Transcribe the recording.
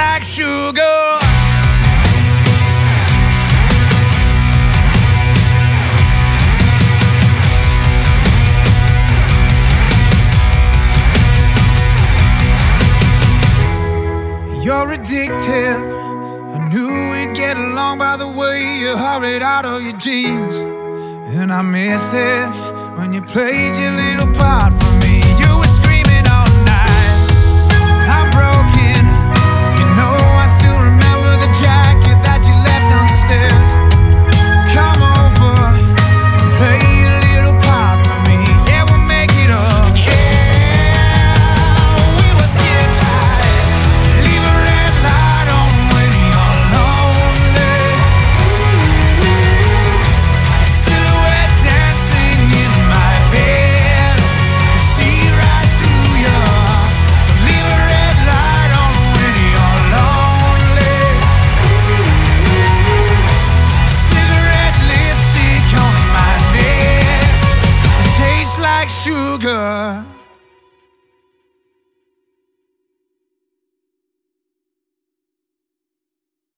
like sugar. You're addictive. I knew we'd get along by the way you hurried out of your jeans. And I missed it when you played your little part for me. You were screaming all night, I'm broken. You know I still remember the jacket that you left on the stairs. Come over and play your little part for me. Yeah, we'll make it up. Sugar.